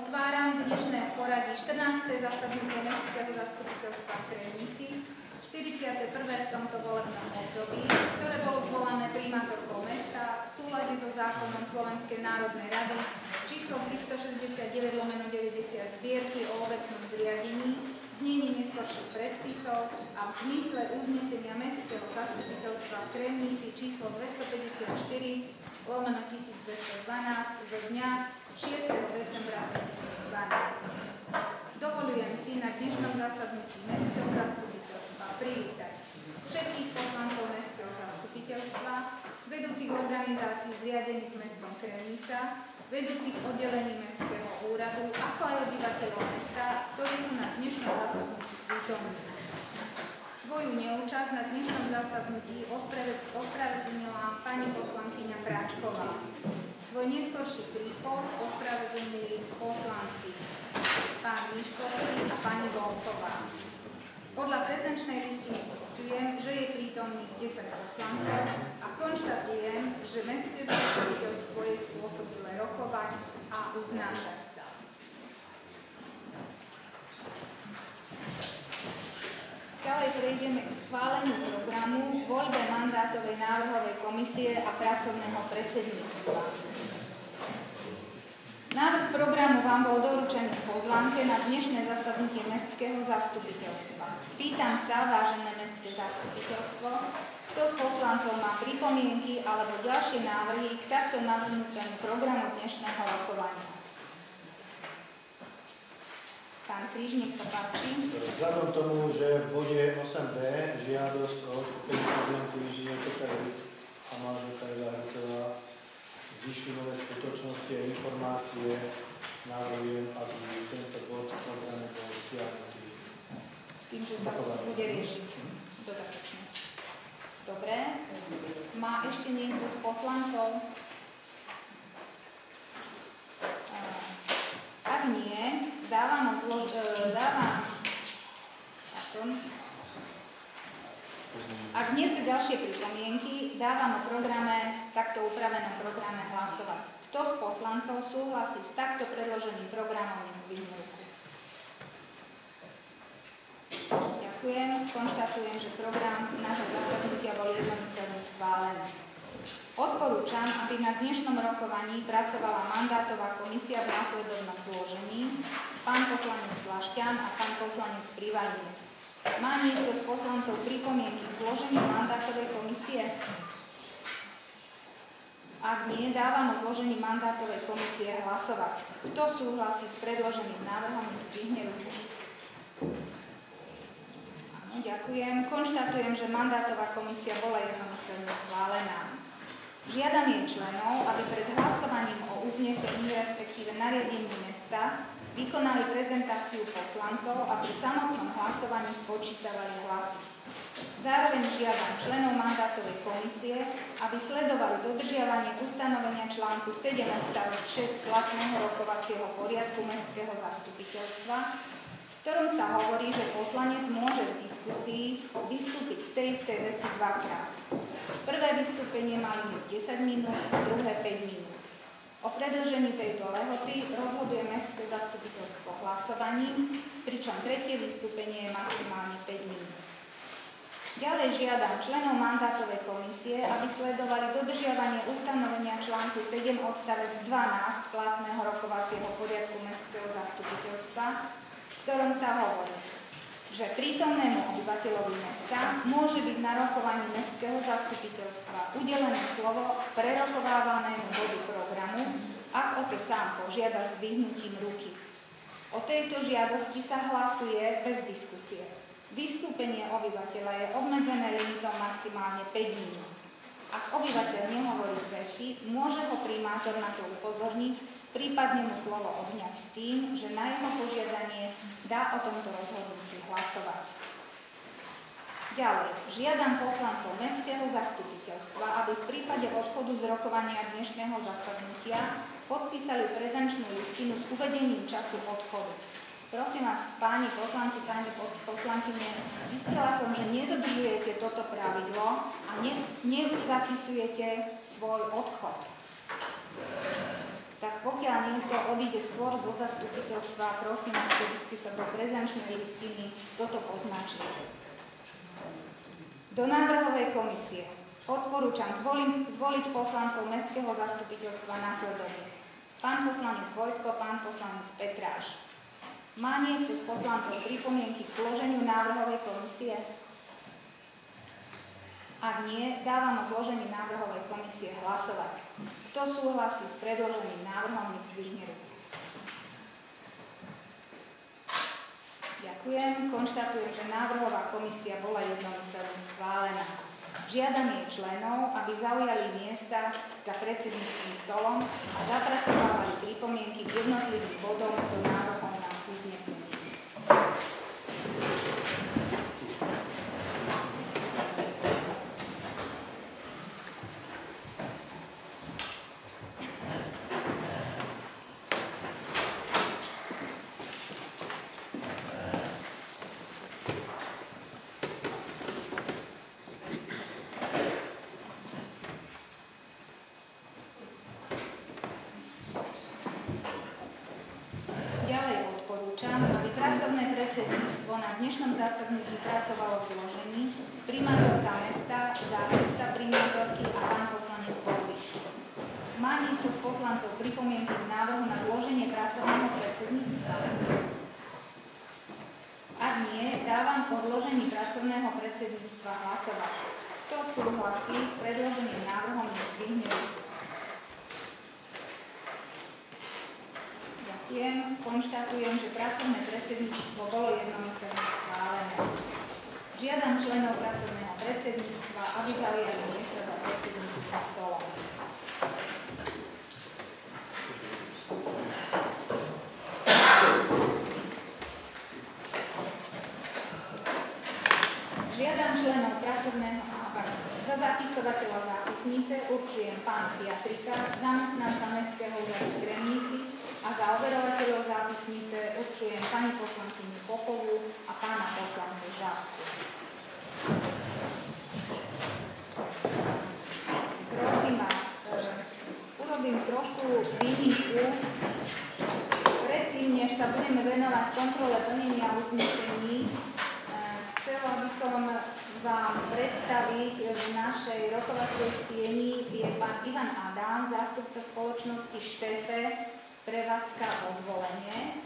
Otváram dnešné v poradí 14. zasadnutie Mestského zastupiteľstva v Kremnici, 41. v tomto volebnom období, ktoré bolo zvolané primátorkou mesta v súlade so zákonom Slovenskej národnej rady číslo 369/90 zbierky o obecnom zriadení, znení neskorších predpisov a v zmysle uznesenia Mestského zastupiteľstva v Kremnici číslo 254/1212 zo dňa 6. decembra 2012. Dovolujem si na dnešnom zasadnutí Mestského zastupiteľstva privítať všetkých poslancov Mestského zastupiteľstva, vedúcich organizácií zriadených mestom Kremnica, vedúcich oddelení Mestského úradu, ako aj obyvateľov mesta, ktorí sú na dnešnom zasadnutí prítomní. Svoju neúčasť na dnešnom zasadnutí ospravedlnila pani poslankyňa Práčková. Svoj neskorší príchod ospravedlnili poslanci pán Miškovský a pani Volková. Podľa prezenčnej listiny zistujem, že je prítomných 10 poslancov a konštatujem, že Mestské zastupiteľstvo je spôsobilé rokovať a uznášať sa. Ďalej prejdeme k schváleniu programu, voľbe mandátovej návrhovej komisie a pracovného predsedníctva. Návrh programu vám bol doručený v pozvánke na dnešné zasadnutie Mestského zastupiteľstva. Pýtam sa, vážené Mestské zastupiteľstvo, kto z poslancov má pripomienky alebo ďalšie návrhy k takto navrhnutému programu dnešného rokovania. Pán Kríž, nech sa páči. Vzhľadom tomu, že v bode 8b žiadosť o odkúpenie pozemku inžinier Petrovic a manželka Eva Hrcová zišli nové skutočnosti a informácie, navrhujem, aby tento bod programu bol stiahnutý. S tým, že sa to bude riešiť dodatočne. Dobre. Má ešte niekto z poslancov? Ak nie, Ak nie sú ďalšie pripomienky, dávam o programe, takto upravenom programe hlasovať. Kto z poslancov súhlasí s takto predloženým programom, nech zdvihne ruku. Ďakujem. Konštatujem, že program nášho zasadnutia bol jednomyselne schválený. Odporúčam, aby na dnešnom rokovaní pracovala mandátová komisia v následovnom zložení, pán poslanec Slašťan a pán poslanec Privarnec. Má niekto z poslancov pripomienky k zloženiu mandátovej komisie? Ak nie, dávam o zložení mandátovej komisie hlasovať. Kto súhlasí s predloženým návrhom, zdvihne ruku. Áno, ďakujem. Konštatujem, že mandátová komisia bola jednomyselne schválená. Žiadam jej členov, aby pred hlasovaním o uznesení, respektíve nariadení mesta, vykonali prezentáciu poslancov a pri samotnom hlasovaní spočítavali hlasy. Zároveň žiadam členov mandátovej komisie, aby sledovali dodržiavanie ustanovenia článku 7 odstavec 6 platného rokovacieho poriadku Mestského zastupiteľstva, v ktorom sa hovorí, že poslanec môže v diskusii vystúpiť v tej istej veci dvakrát. Prvé vystúpenie má limit 10 minút, druhé 5 minút. O predĺžení tejto lehoty rozhoduje Mestské zastupiteľstvo hlasovaním, pričom tretie vystúpenie je maximálne 5 minút. Ďalej žiadam členov mandátovej komisie, aby sledovali dodržiavanie ustanovenia článku 7 odstavec 12 platného rokovacieho poriadku Mestského zastupiteľstva, v ktorom sa hovorí, že prítomnému obyvateľovi mesta môže byť na rokovaní Mestského zastupiteľstva udelené slovo prerokovávanému bodu programu, ak o to sám požiada zdvihnutím ruky. O tejto žiadosti sa hlasuje bez diskusie. Vystúpenie obyvateľa je obmedzené limitom maximálne 5 minút. Ak obyvateľ nehovorí veci, môže ho primátor na to upozorniť, prípadne mu slovo odňať s tým, že na jeho požiadanie dá o tomto rozhodnutí hlasovať. Ďalej, žiadam poslancov Mestského zastupiteľstva, aby v prípade odchodu z rokovania dnešného zasadnutia podpísali prezenčnú listinu s uvedením času odchodu. Prosím vás, páni poslanci, páni poslankyne, zistila som, že nedodržujete toto pravidlo a nezapisujete svoj odchod. tak pokiaľ niekto odíde skôr zo zastupiteľstva, prosím vás, keby ste sa do prezenčnej listiny toto poznačili. Do návrhovej komisie odporúčam zvoliť poslancov Mestského zastupiteľstva nasledovne. Pán poslanec Vojtko, pán poslanec Petráš. Má niekto z poslancov pripomienky k zloženiu návrhovej komisie? Ak nie, dávam o zložení návrhovej komisie hlasovať. Kto súhlasí s predloženým návrhom, nech zdvihne ruku. Ďakujem. Konštatujem, že návrhová komisia bola jednomyselne schválená. Žiadam jej členov, aby zaujali miesta za predsedníckym stolom a zapracovávali pripomienky k jednotlivým bodom do návrhov na uznesenie. Aby pracovné predsedníctvo na dnešnom zasadnutí pracovalo v zložení primátorka mesta, zástupca primátorky a pán poslanec Bordiš. Má niekto z poslancov pripomienky k návrhu na zloženie pracovného predsedníctva? Ak nie, dávam o zložení pracovného predsedníctva hlasovať. Kto súhlasí s predloženým návrhom, nech zdvihne ruku. Konštatujem, že pracovné predsedníctvo bolo jednomyselne schválené. Žiadam členov pracovného predsedníctva, aby zaujali miesta za predsedníckym stolom. Žiadam členov pracovného za zapisovateľa zápisnice určujem pána Piatrika, zamestnanca Mestského úradu v Kremnici, a za overovateľov zápisnice určujem pani poslankyňu Popovú a pána poslanca Žábku. Prosím vás, urobím trošku výnimku. Predtým, než sa budeme venovať kontrole plnenia uznesení, chcela by som vám predstaviť v našej rokovacej sieni je pán Ivan Adam, zástupca spoločnosti Štefe, prevádzka o zvolenie.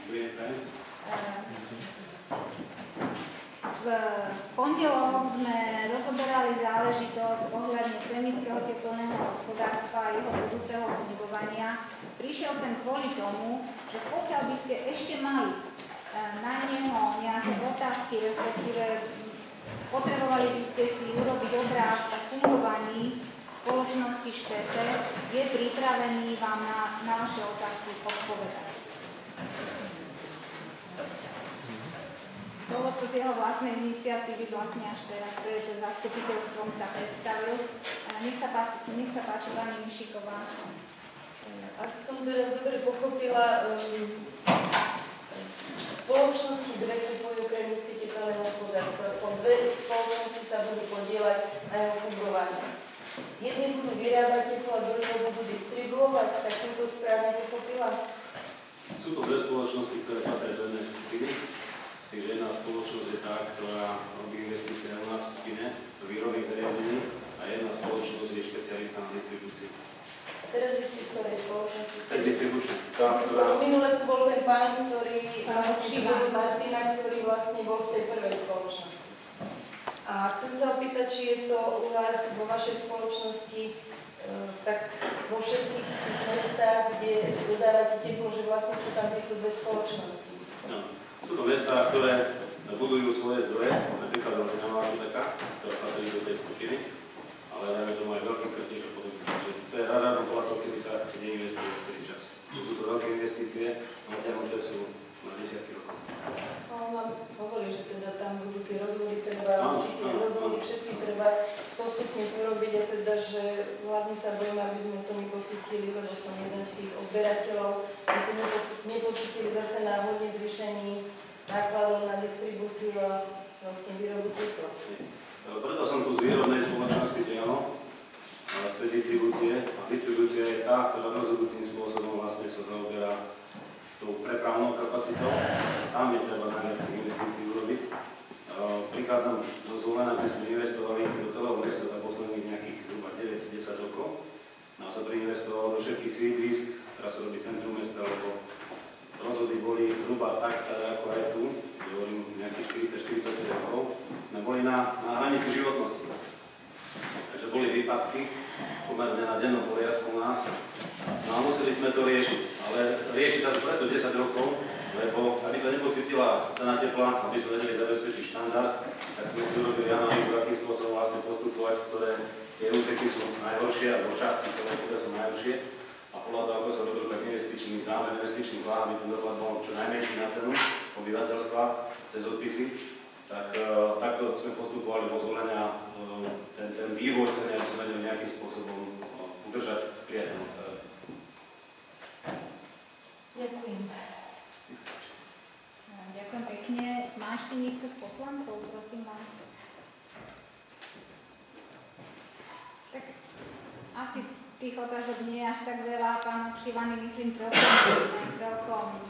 V pondelok sme rozoberali záležitosť ohľadne chemického teplného hospodárstva a jeho budúceho fungovania. Prišiel som kvôli tomu, že pokiaľ by ste ešte mali na neho nejaké otázky, respektíve potrebovali by ste si urobiť obráz o fungovaní spoločnosti Štefe, je pripravený vám na vaše otázky odpovedať. Bolo to z jeho vlastnej iniciatívy vlastne až teraz, pred zastupiteľstvom sa predstavil. Nech sa páči pani Mišiková. Ak som teraz dobre pochopila, spoločnosti dve kupujú kremnické teplné hospodárstvo. Aspoň dve spoločnosti sa budú podieľať na jeho fungovanie. Jedni budú vyrábať teplo a druhé budú distribuovať, tak som to správne pochopila. Sú to dve spoločnosti, ktoré patria do jednej skupiny. Z tých, že jedna spoločnosť je tá, ktorá robí investície u nás v skupine do výrobných zariadení a jedna spoločnosť je špecialista na distribúcii. A teraz vy ste z ktorej spoločnosti? To je distribučná. Minule tu bol ten pán, ktorý vlastne bol z Martina, ktorý vlastne bol z tej prvej spoločnosti. A chcem sa opýtať, či je to u vás vo vašej spoločnosti tak vo všetkých mestách, kde dodávate teplo, že vlastne sú tam týchto dve spoločnosti. No, sú to mestá, ktoré budujú svoje zdroje, napríklad Rožňavá taká, ktorá patrí do tej skupiny, ale dajme tomu aj veľký Krtiež a podobne. Takže to je rada bola to, kedy sa neinvestuje v celý čas. Sú to veľké investície, natiahnuté sú na desiatky rokov. On nám hovorí, že teda tam budú tie rozhovory, treba určite rozhovory, všetky treba postupne urobiť a teda, že hlavne sa bojím, aby sme to nepocítili, lebo som jeden z tých odberateľov, aby to nepocítili zase náhodne zvýšení nákladov na distribúciu a vlastne výrobu tepla. Preto som tu z výrobnej spoločnosti Diano, z tej distribúcie. A distribúcia je tá, ktorá rozhodujúcim spôsobom vlastne Zvolená, kde sme investovali do celého mesta za posledných nejakých zhruba 9-10 rokov. No a sa preinvestovalo do všetkých sídlisk, teraz sa robí centrum mesta, lebo rozhody boli zhruba tak staré ako aj tu, kde hovorím nejakých 40-45 rokov, no boli na hranici životnosti. Takže boli výpadky, pomerne na dennom poriadku u nás, no a museli sme to riešiť. Ale rieši sa to preto 10 rokov, lebo aby to nepocítila cena tepla, aby sme vedeli zabezpečiť štandard, tak sme si urobili analýzu, akým spôsobom vlastne postupovať, ktoré tie úseky sú najhoršie, alebo časti celé, ktoré sú najhoršie. A podľa toho, ako sa robil tak investičný zámer, investičný plán, aby ten dopad bol čo najmenší na cenu obyvateľstva cez odpisy, tak takto sme postupovali vo zvolenia ten vývoj ceny, aby sme vedeli nejakým spôsobom udržať priateľnosť. Ďakujem. Ďakujem pekne. Má ešte niekto z poslancov, prosím vás? Tak asi tých otázok nie je až tak veľa. Pán Obšívaný, myslím, celkom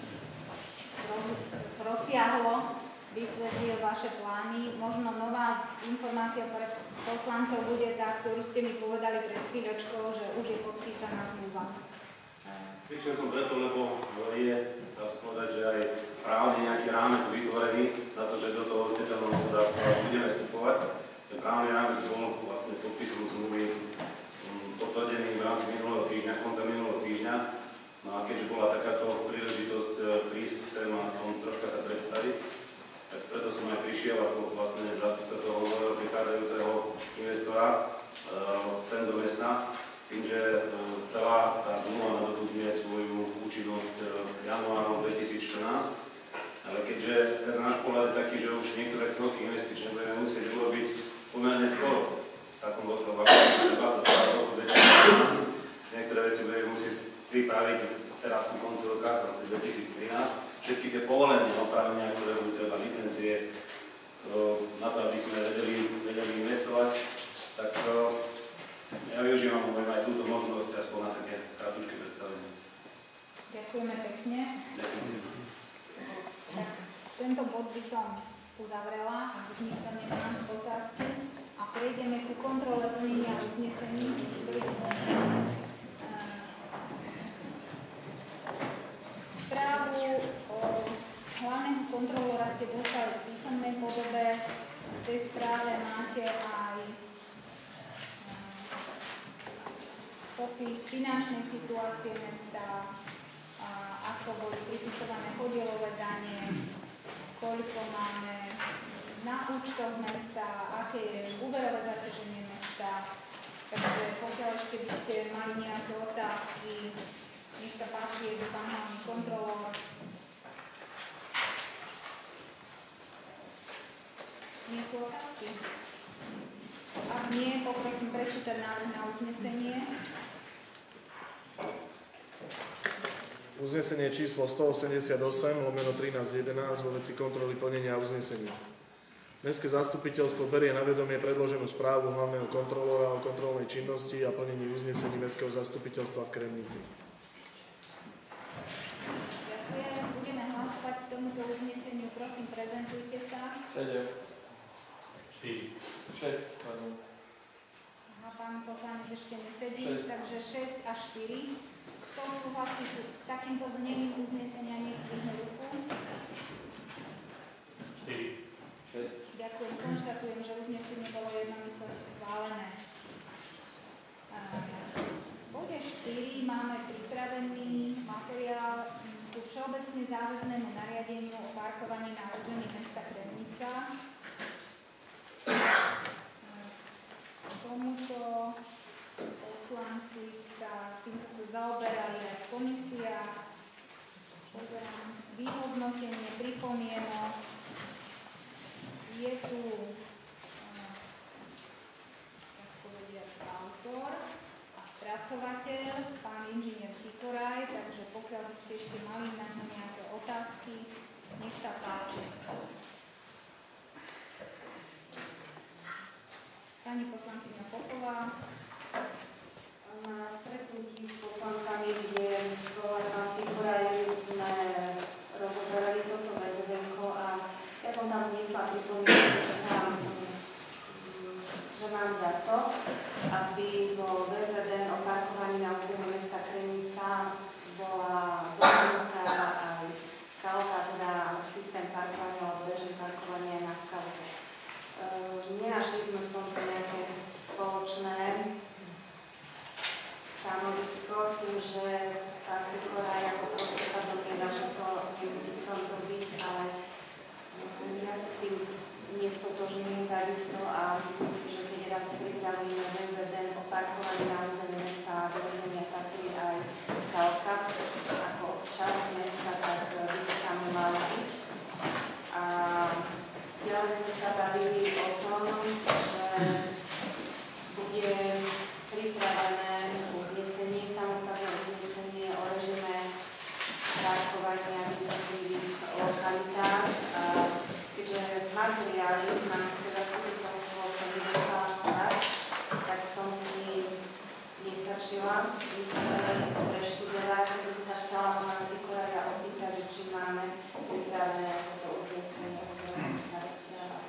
rozsiahlo vysvetlil vaše plány. Možno nová informácia pre poslancov bude tá, ktorú ste mi povedali pred chvíľočkou, že už je podpísaná zmluva. Prišiel som preto, lebo je, dá sa povedať, že aj právne nejaký rámec vytvorený na to, že do toho tepelného hospodárstva budeme vstupovať. Ten právny rámec bol vlastne podpisom zmluvy potvrdený v rámci minulého týždňa, konca minulého týždňa. No a keďže bola takáto príležitosť prísť sem a aspoň troška sa predstaviť, tak preto som aj prišiel ako vlastne zástupca toho nového prichádzajúceho investora sem do mesta, s tým, že celá tá zmluva nadobudne svoju účinnosť januárom 2014. Ale keďže ten náš pohľad je taký, že už niektoré kroky investičné budeme musieť urobiť pomerne skoro, v takom dosahu, ako debata stále roku 2014, niektoré veci budeme musieť pripraviť teraz ku koncu roka, v roku 2013. Všetky tie povolenia, oprávnenia, ktoré budú treba licencie, na to, aby sme vedeli investovať, tak ja využívam aj túto možnosť aspoň na také kratučké predstavenie. Ďakujeme pekne. Ďakujem. Tak, tento bod by som uzavrela, ak už nikto nemá otázky. A prejdeme ku kontrole plnenia uznesení. Správu o hlavného kontrolóra ste dostali v písomnej podobe. V tej správe máte aj popis finančnej situácie mesta, ako boli pripisované podielové dane, koľko máme na účtoch mesta, aké je úverové zaťaženie mesta. Takže pokiaľ ešte by ste mali nejaké otázky, nech sa páči, je tu pán hlavný kontrolór. Nie sú otázky? Ak nie, poprosím prečítať návrh na uznesenie. Uznesenie číslo 188/1311 vo veci kontroly plnenia uznesenia. Mestské zastupiteľstvo berie na vedomie predloženú správu hlavného kontrolóra o kontrolnej činnosti a plnení uznesení Mestského zastupiteľstva v Kremnici. Ďakujem. Budeme hlasovať k tomuto uzneseniu. Prosím, prezentujte sa. 7. 4. 6. Pardon. Aha, pán poslanec ešte nesedí, 6. takže 6 a 4. Kto súhlasí s takýmto znením uznesenia, nech zdvihne ruku. 4. 6. Ďakujem. Konštatujem, že uznesenie bolo jednomyselne schválené. V bode 4 máme pripravený materiál ku všeobecne záväznému nariadeniu o parkovaní na území mesta Kremnica. Tomuto poslanci týmto sa zaoberali aj komisia. Pozerám vyhodnotenie pripomienok. Je tu tak povediac autor a spracovateľ, pán inžinier Sikoraj, takže pokiaľ by ste ešte mali na ňu nejaké otázky, nech sa páči. Pani poslankyňa Popová. Na stretnutí s poslancami, kde bola pán Sikoraj, sme rozoberali toto väzbenko a ja som tam zniesla pripomienku, že sa miesto a myslím si, že keď raz pripravíme VZN o parkovaní na území mesta a do územia patrí aj Skalka ako časť mesta, tak by to tam malo byť. A ďalej sme sa bavili o tom, že bude pripravené uznesenie, samostatné uznesenie o režime parkovania v jednotlivých lokalitách. Keďže materiály na mestské zastupiteľstvo sa nedostala včas, tak som si nestačila preštudovať, preto som sa chcela pána Sikorája opýtať, či máme pripravené toto uznesenie, o ktorom sa rozprávali.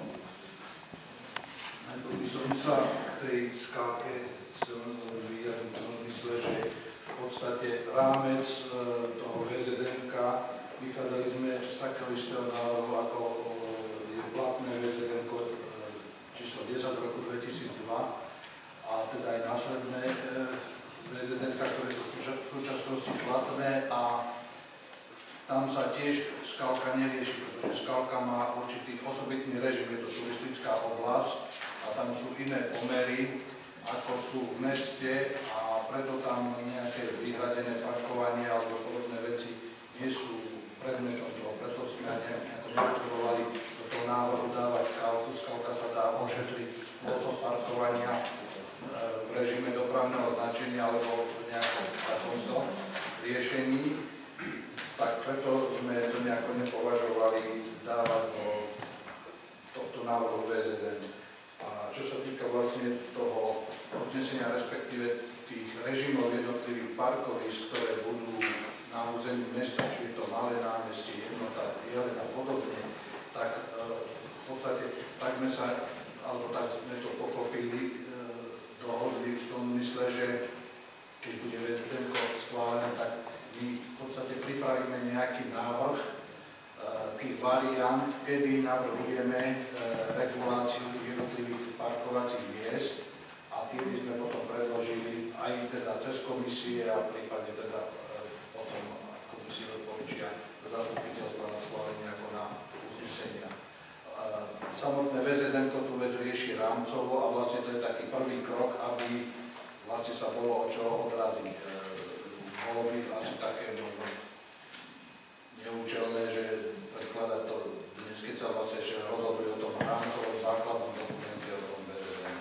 Najprv by som sa k tej Skalke vyjadriť v tom zmysle, že v podstate rámec toho VZN-ka vychádzali sme z takého istého návrhu, ako je platné VZN-ko číslo 10 v roku 2002 a teda aj následné VZN-ka, ktoré sú v súčasnosti platné a tam sa tiež Skalka nerieši, pretože Skalka má určitý osobitný režim, je to turistická oblasť a tam sú iné pomery, ako sú v meste a preto tam nejaké vyhradené parkovanie alebo podobné veci nie sú predmetom toho, preto sme nejako nepotrebovali do toho návrhu dávať Skalku. Skalka sa dá ošetriť spôsob parkovania v režime dopravného značenia alebo v nejakom takomto riešení, tak preto sme to nejako nepovažovali dávať do tohto návrhu VZN. A čo sa týka vlastne toho uznesenia, respektíve tých režimov jednotlivých parkovísk, ktoré budú na území mesta, či je to malé námestie, jednota, jelen a podobne, tak v podstate tak sme sa, alebo tak sme to pochopili, dohodli v tom mysle, že keď bude VZN schválené, tak my v podstate pripravíme nejaký návrh tých variant, kedy navrhujeme reguláciu tých jednotlivých parkovacích miest a tie by sme potom predložili aj teda cez komisie a prípadne teda potom komisie doporučia do zastupiteľstva na schválenie ako na uznesenia. Samotné VZN tu vec rieši rámcovo a vlastne to je taký prvý krok, aby vlastne sa bolo o čo odraziť. Bolo by asi také možno neúčelné, že predkladať to dnes, keď sa vlastne ešte rozhoduje o tom rámcovom základnom dokumente o tom VZN.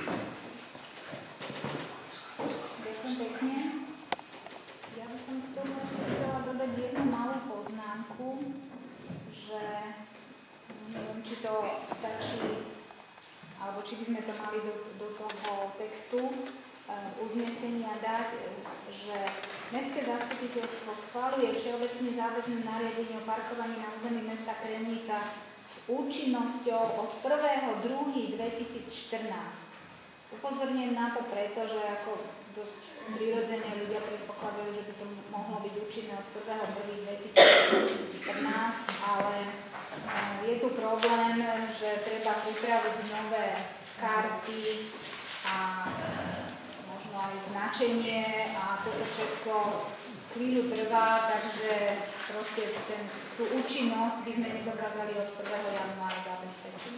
Ďakujem pekne. Ja by som k tomu ešte chcela dodať jednu malú poznámku, že neviem, či to stačí, alebo či by sme to mali do toho textu uznesenia dať, že Mestské zastupiteľstvo schvaľuje všeobecne záväzné nariadenie o parkovaní na území mesta Kremnica s účinnosťou od 1.2.2014. Upozorňujem na to preto, že ako dosť prirodzene ľudia predpokladajú, že by to mohlo byť účinné od 1.1.2014, ale je tu problém, že treba pripraviť nové karty a možno aj značenie a toto všetko chvíľu trvá, takže proste tú účinnosť by sme nedokázali od 1. januára zabezpečiť.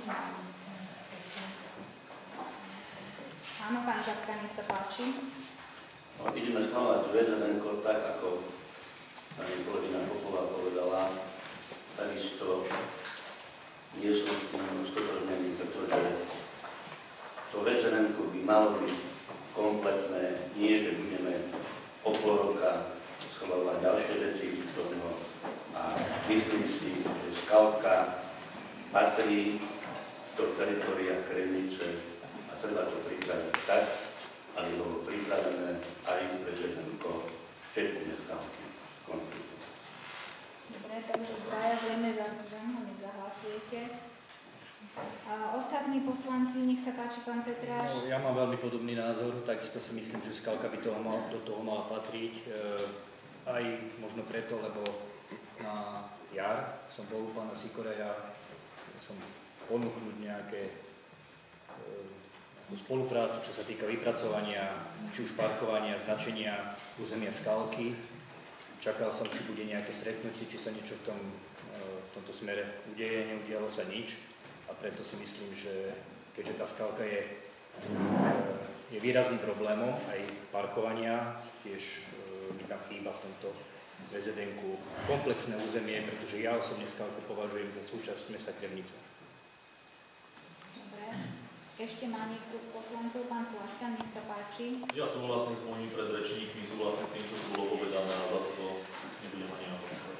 Áno, pán Žabka, nech sa páči. Ideme schváľovať VZN tak, ako pani kolegyňa Popová povedala, takisto nie som s tým stotožnený, pretože to VZN by malo byť kompletné, nie že budeme o pol roka schváľovať ďalšie veci z toho a myslím si, že Skalka patrí do teritoria Kremnice a treba to pripraviť tak, aby bolo pripravené aj VZN-ko všetkými Skalky konfliktu. Dobre, takže traja zrejme za mňa nezahlasujete. Ostatní poslanci, nech sa páči, pán Petráš. No, ja mám veľmi podobný názor, takisto si myslím, že Skalka by do toho mala patriť, aj možno preto, lebo na jar som bol u pána Sikoraja, som ponúknuť nejaké spoluprácu, čo sa týka vypracovania, či už parkovania, značenia územia Skalky. Čakal som, či bude nejaké stretnutie, či sa niečo v tomto smere udeje, neudialo sa nič. A a preto si myslím, že keďže tá skalka je výrazným problémom aj parkovania, tiež mi tam chýba v tomto VZN-ku komplexné územie, pretože ja osobne skalku považujem za súčasť mesta Kremnica. Dobre. Ešte má niekto z poslancov, pán Slašťan, nech sa páči. Ja súhlasím s mojimi predrečníkmi, súhlasím s tým, čo bolo povedané a za toto nebudem ani hlasovať.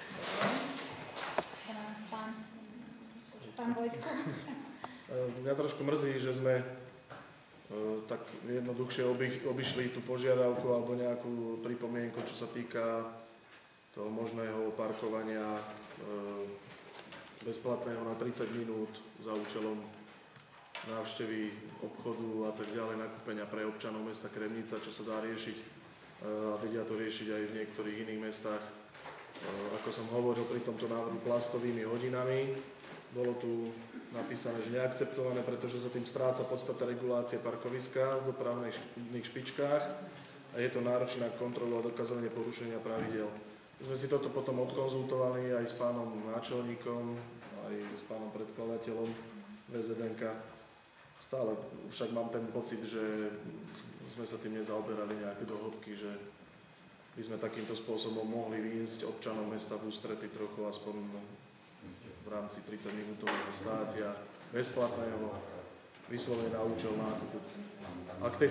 Pán Vojtko? Mňa trošku mrzí, že sme tak jednoduchšie obišli tú požiadavku alebo nejakú pripomienku, čo sa týka toho možného parkovania bezplatného na 30 minút za účelom návštevy obchodu a tak ďalej, nakúpenia pre občanov mesta Kremnica, čo sa dá riešiť a vedia to riešiť aj v niektorých iných mestách. Ako som hovoril pri tomto návrhu plastovými hodinami, bolo tu napísané, že neakceptované, pretože sa tým stráca podstata regulácie parkoviska v dopravných špičkách a je to náročná kontrola a dokazovanie porušenia pravidiel. My sme si toto potom odkonzultovali aj s pánom náčelníkom, aj s pánom predkladateľom VZN-ka. Stále však mám ten pocit, že sme sa tým nezaoberali nejaké do hĺbky, že by sme takýmto spôsobom mohli výjsť občanom mesta v ústrety trochu aspoň v rámci 30-minútového státia bezplatného, vyslovene na účel nákupu. A k tej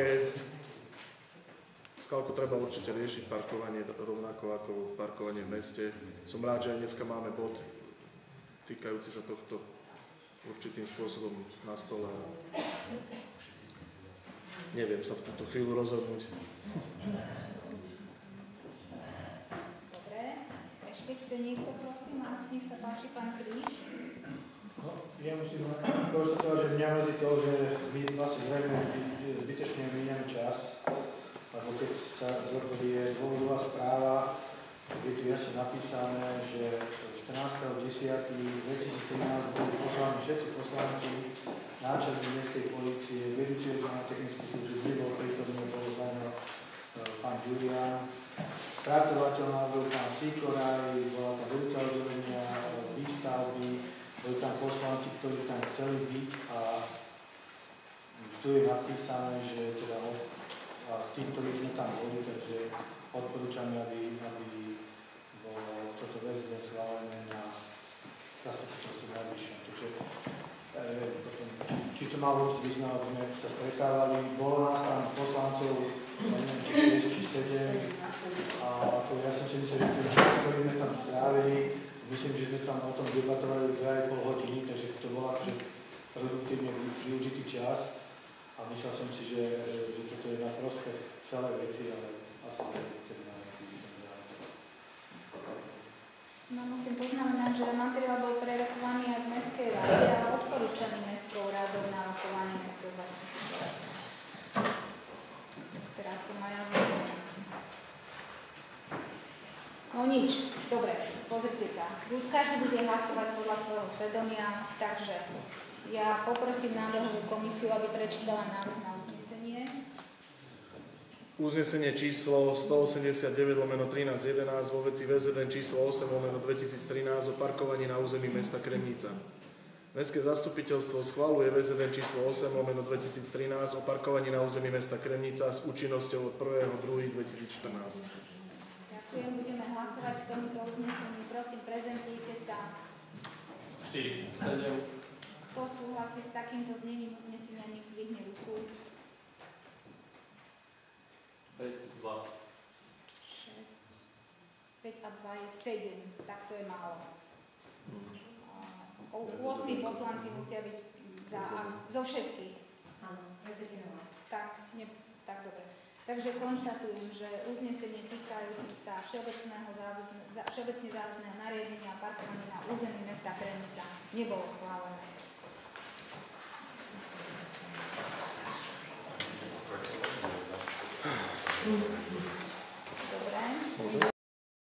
skalku treba určite riešiť parkovanie rovnako ako parkovanie v meste. Som rád, že aj dneska máme bod týkajúci sa tohto určitým spôsobom na stole. Neviem sa v túto chvíľu rozhodnúť. Dobre, ešte chce niekto, prosím, a nech sa páči, pán Kríž. No, ja musím konštatovať, že mňa mrzí to, že my vlastne zrejme zbytečne míňame čas, lebo keď sa zorgodí dôvodová správa, je tu jasne napísané, že 14.10.2013 boli poslaní všetci poslanci, náčelník mestskej polície, vedúci regionálnej technickej služby, nebol prítomný, bol zdaný pán Julián, spracovateľ návrhu pán Sikoraj, bola tam vedúca oddelenia výstavby, boli tam poslanci, ktorí tam chceli byť a tu je napísané, že teda tí, ktorí sme tam boli, takže odporúčame, aby bolo toto VZN schválené na zastupiteľstve najvyššom. Takže či to malo význam, aby sme sa stretávali. Bolo nás tam poslancov, neviem, či 6 či 7. A ja som si myslel, že ten čas, ktorý sme tam strávili, myslím, že sme tam o tom debatovali 2,5 hodiny, takže to bol akože produktívne využitý čas. A myslel som si, že toto je na prospech celej veci, ale asi teda No musím poznamenať, že materiál bol prerokovaný aj v Mestskej rade a odporúčaný Mestskou radou na rokovanie Mestského zastupiteľstva. Teraz som aj ja zaujímavá. No nič, dobre, pozrite sa. Každý bude hlasovať podľa svojho svedomia, takže ja poprosím návrhovú komisiu, aby prečítala návrh na uznesenie. Uznesenie číslo 189/1311 vo veci VZN číslo 8/2013 o parkovaní na území mesta Kremnica. Mestské zastupiteľstvo schvaľuje VZN číslo 8/2013 o parkovaní na území mesta Kremnica s účinnosťou od 1.2.2014. Ďakujem, budeme hlasovať k tomuto uzneseniu. Prosím, prezentujte sa. 4, 7. Kto súhlasí s takýmto znením uznesenia, nech zdvihne ruku. 5, 2. 6, 5 a 2 je 7, tak to je málo. 8 poslanci musia byť zo všetkých. Áno, repetinovať. Tak dobre. Takže konštatujem, že uznesenie týkajúce sa všeobecne záväzného nariadenia a parkovania na území mesta Kremnica nebolo schválené. Dobre.